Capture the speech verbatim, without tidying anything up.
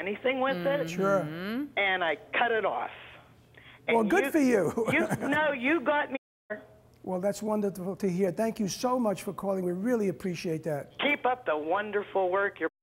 anything with Mm-hmm. it. Sure. And I cut it off. And Well, good you, for you. you. No, you got me. Well, that's wonderful to hear. Thank you so much for calling. We really appreciate that. Keep up the wonderful work you're